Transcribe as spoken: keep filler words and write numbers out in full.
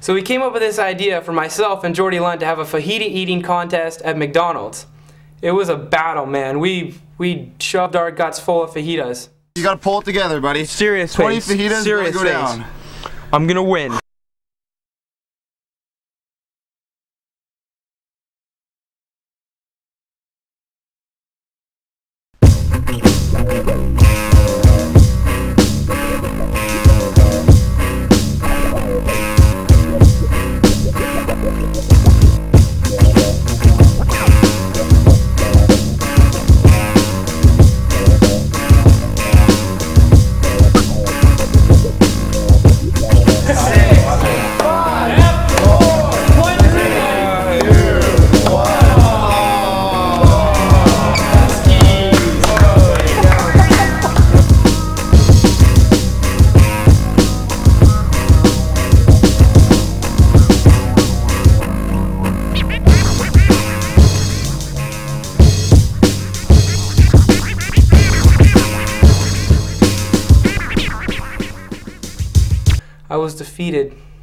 So we came up with this idea for myself and Jordy Lund to have a fajita eating contest at McDonald's. It was a battle, man. We we shoved our guts full of fajitas. You gotta pull it together, buddy. Serious twenty face. fajitas Serious go face. down. I'm gonna win. I was defeated.